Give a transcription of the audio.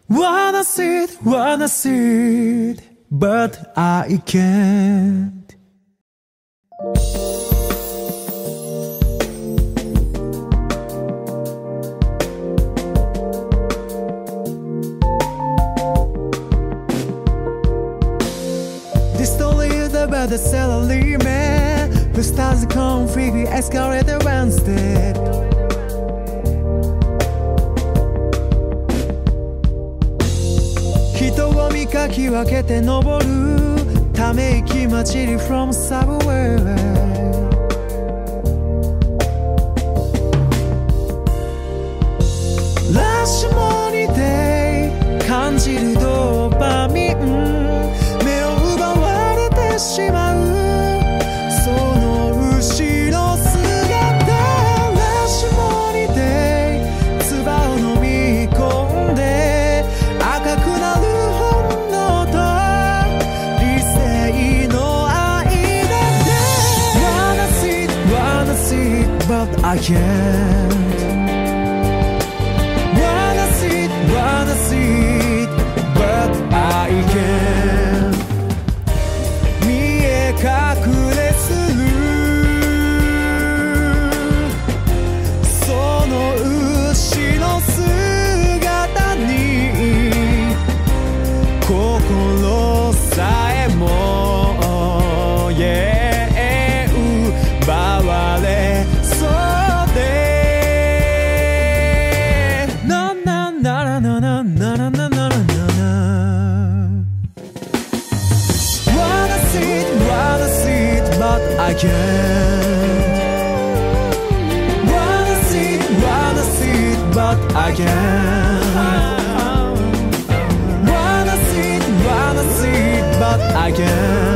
wanna see it, but I can't. This story is about the salary man who starts a conflict with escalator one step.人を見かき分けて登るため息混じり from subway。 ラッシュモニデイ感じるドーパミン目を奪われてしまうその後ろ姿ラッシュモニデイ唾を飲み込んで赤くなる本能と理性の間で Wanna see it but I can't。 Wanna see it but I can't。 見え隠れするその後ろ姿に心さえも、奪われそうでななななななななななな Wanna see it but I can't。 Wanna see it but I can't。 Wanna see it but I can't。